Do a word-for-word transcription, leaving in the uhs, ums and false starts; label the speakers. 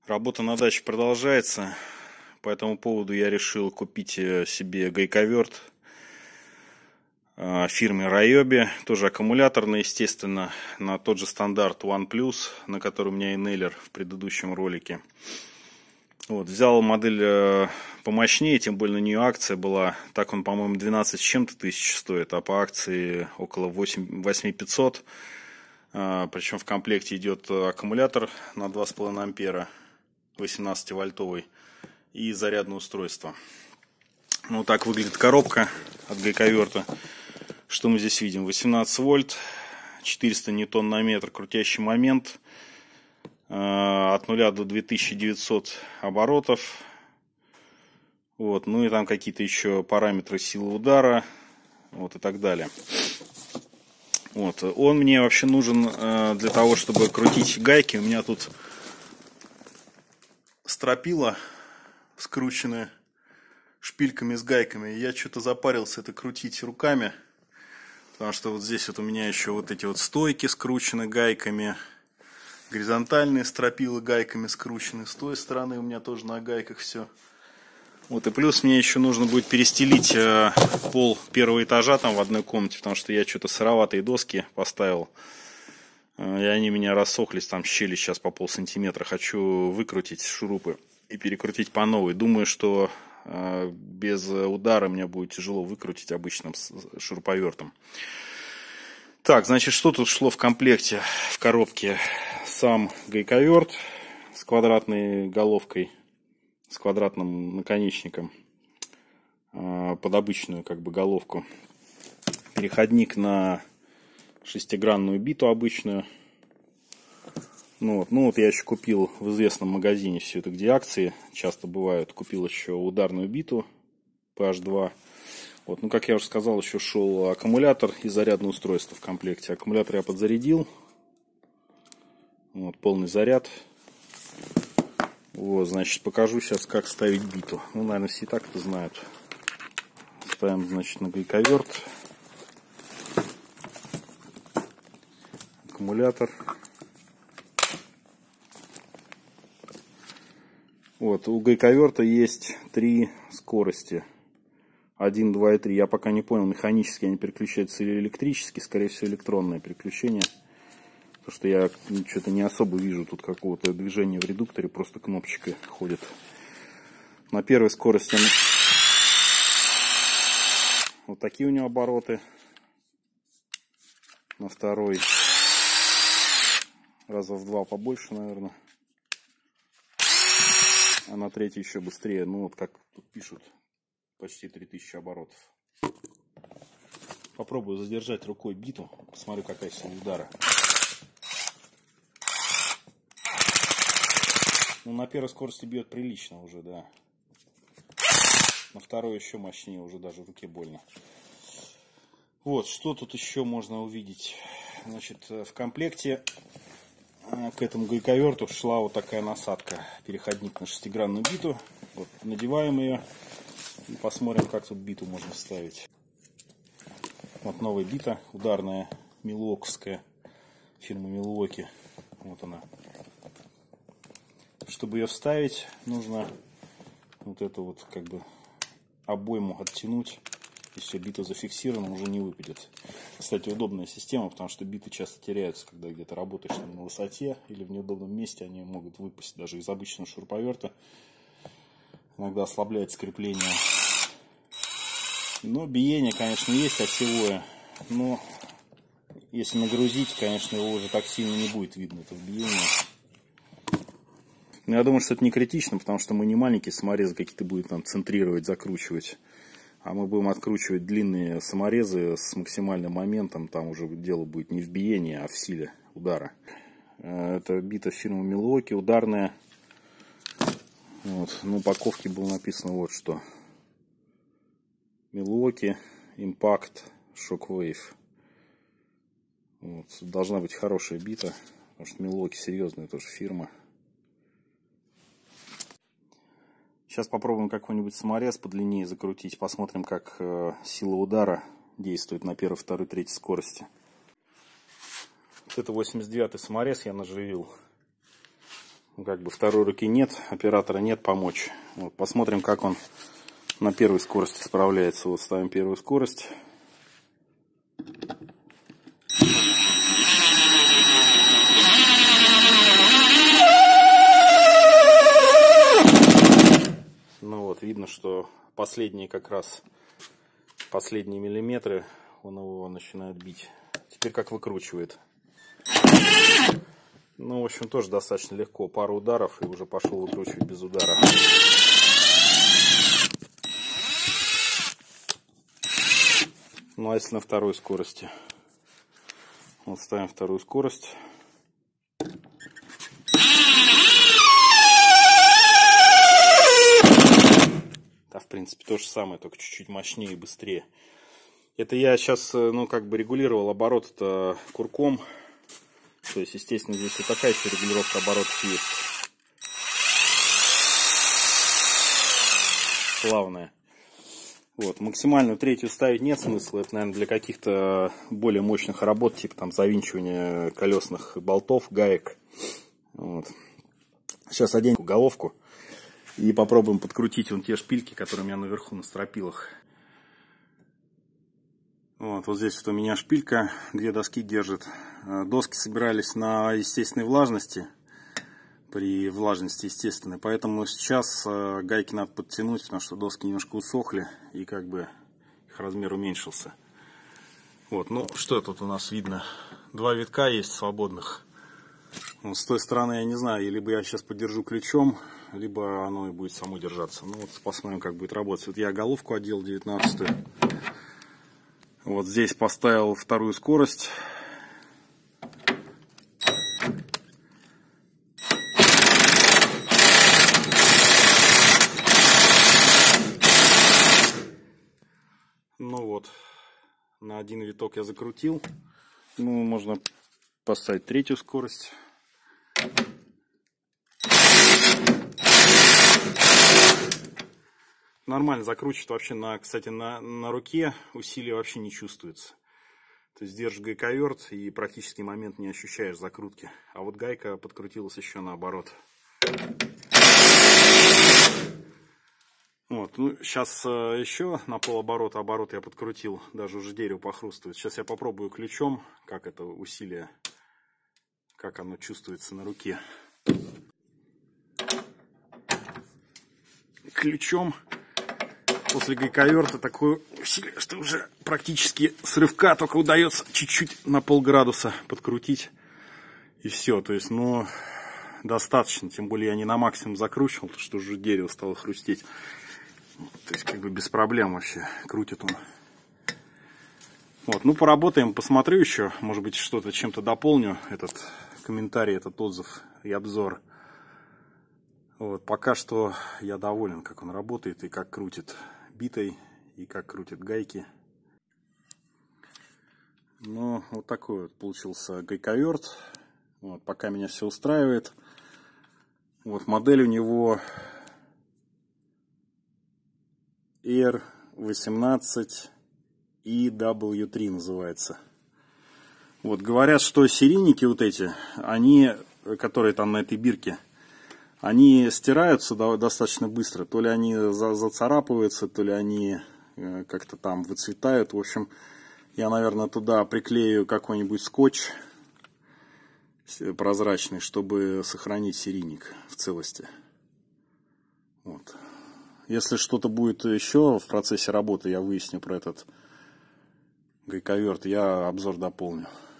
Speaker 1: Работа на даче продолжается. По этому поводу я решил купить себе гайковерт фирмы Ryobi. Тоже аккумуляторный, естественно, на тот же стандарт OnePlus, на который у меня и Neller в предыдущем ролике. Вот, взял модель помощнее, тем более на нее акция была. Так он, по-моему, двенадцать с чем-то тысяч стоит, а по акции около восемь тысяч пятьсот. Причем в комплекте идет аккумулятор на два с половиной ампера, восемнадцативольтовый, и зарядное устройство. Ну, так выглядит коробка от гайковерта. Что мы здесь видим? восемнадцать вольт, четыреста ньютон на метр крутящий момент, от нуля до двух тысяч девятисот оборотов. Вот, ну и там какие-то еще параметры силы удара, вот, и так далее. Вот, он мне вообще нужен э, для того, чтобы крутить гайки. У меня тут стропила скручены шпильками с гайками. Я что-то запарился это крутить руками, потому что вот здесь вот у меня еще вот эти вот стойки скручены гайками, горизонтальные стропилы гайками скручены, с той стороны у меня тоже на гайках все. Вот, и плюс мне еще нужно будет перестелить э, пол первого этажа там в одной комнате, потому что я что-то сыроватые доски поставил, э, и они у меня рассохлись, там щели сейчас по пол сантиметра. Хочу выкрутить шурупы и перекрутить по новой. Думаю, что э, без удара мне будет тяжело выкрутить обычным шуруповертом. Так, значит, что тут шло в комплекте в коробке? Сам гайковерт с квадратной головкой, с квадратным наконечником под обычную как бы головку, переходник на шестигранную биту обычную. Ну вот, ну вот я еще купил в известном магазине все это, где акции часто бывают, купил еще ударную биту пэ аш два. Вот, ну как я уже сказал, еще шел аккумулятор и зарядное устройство в комплекте. Аккумулятор я подзарядил, вот, полный заряд. Вот, значит, покажу сейчас, как ставить биту. Ну, наверное, все и так это знают. Ставим, значит, на гайковерт. Аккумулятор. Вот, у гайковерта есть три скорости. один, два и три. Я пока не понял, механически они переключаются или электрически. Скорее всего, электронное переключение. Потому что я что-то не особо вижу тут какого-то движения в редукторе, просто кнопочка ходит. На первой скорости вот такие у него обороты. На второй раза в два побольше, наверное. А на третьей еще быстрее. Ну вот как тут пишут, почти три тысячи оборотов. Попробую задержать рукой биту. Посмотрю, какая сила удара. Ну, на первой скорости бьет прилично уже, да. На второй еще мощнее, уже даже в руке больно. Вот, что тут еще можно увидеть? Значит, в комплекте к этому гайковерту шла вот такая насадка. Переходник на шестигранную биту. Вот, надеваем ее и посмотрим, как тут биту можно вставить. Вот новая бита, ударная, милуоковская, фирма Milwaukee. Вот она. Чтобы ее вставить, нужно вот эту вот как бы обойму оттянуть, и все, бита зафиксирована, уже не выпадет. Кстати, удобная система, потому что биты часто теряются, когда где-то работаешь там на высоте или в неудобном месте, они могут выпасть даже из обычного шуруповерта. Иногда ослабляет крепление. Но биение, конечно, есть осевое, но если нагрузить, конечно, его уже так сильно не будет видно, это биение. Но я думаю, что это не критично, потому что мы не маленькие саморезы какие-то будем там центрировать, закручивать. А мы будем откручивать длинные саморезы с максимальным моментом. Там уже дело будет не в биении, а в силе удара. Это бита фирмы Milwaukee, ударная. Вот. На упаковке было написано вот что. Milwaukee Impact Shockwave. Вот. Должна быть хорошая бита, потому что Milwaukee серьезная тоже фирма. Сейчас попробуем какой-нибудь саморез подлиннее закрутить. Посмотрим, как э, сила удара действует на первой, второй, третьей скорости. Вот это восемьдесят девятый саморез я наживил. Как бы второй руки нет, оператора нет помочь. Вот, посмотрим, как он на первой скорости справляется. Вот ставим первую скорость. Ну вот, видно, что последние как раз, последние миллиметры он его начинает бить. Теперь как выкручивает. Ну, в общем, тоже достаточно легко. Пару ударов и уже пошел выкручивать без удара. Ну, а если на второй скорости? Вот ставим вторую скорость. Да, в принципе, то же самое, только чуть-чуть мощнее и быстрее. Это я сейчас, ну, как бы регулировал оборот-то курком. То есть, естественно, здесь вот такая еще регулировка оборотов есть. Плавная. Вот, максимальную третью ставить нет смысла. Это, наверное, для каких-то более мощных работ, типа там завинчивания колесных болтов, гаек. Вот. Сейчас оденем головку и попробуем подкрутить вон те шпильки, которые у меня наверху на стропилах. Вот, вот здесь вот у меня шпилька, две доски держит. Доски собирались на естественной влажности, при влажности естественной, поэтому сейчас гайки надо подтянуть, потому что доски немножко усохли и как бы их размер уменьшился. Вот, ну что тут у нас видно? Два витка есть свободных. Вот, с той стороны я не знаю, либо я сейчас подержу ключом, либо оно и будет само держаться. Ну вот посмотрим, как будет работать. Вот я головку одел девятнадцатую. Вот здесь поставил вторую скорость. Ну вот, на один виток я закрутил. Ну, можно поставить третью скорость. Нормально закручивает вообще, на, кстати, на, на руке усилия вообще не чувствуется. То есть держишь гайковерт и практически момент не ощущаешь закрутки. А вот гайка подкрутилась еще наоборот. Вот, ну, сейчас э, еще на полоборота оборот я подкрутил, даже уже дерево похрустывает. Сейчас я попробую ключом, как это усилие, как оно чувствуется на руке. Ключом после гайковерта такое усилие, что уже практически с рывка только удается чуть-чуть на полградуса подкрутить. И все, то есть, ну, достаточно. Тем более я не на максимум закручивал, потому что уже дерево стало хрустеть. То есть, как бы без проблем вообще крутит он. Вот, ну, поработаем, посмотрю еще. Может быть, что-то чем-то дополню, этот комментарий, этот отзыв и обзор. Вот, пока что я доволен, как он работает и как крутит битой, и как крутит гайки. Ну, вот такой вот получился гайковерт. Вот, пока меня все устраивает. Вот, модель у него эр восемнадцать и дабл ю три называется. Вот, говорят, что серийники вот эти, они, которые там на этой бирке, они стираются достаточно быстро. То ли они зацарапываются, то ли они как-то там выцветают. В общем, я, наверное, туда приклею какой-нибудь скотч прозрачный, чтобы сохранить серийник в целости. Вот. Если что-то будет еще в процессе работы, я выясню про этот гайковерт, я обзор дополню.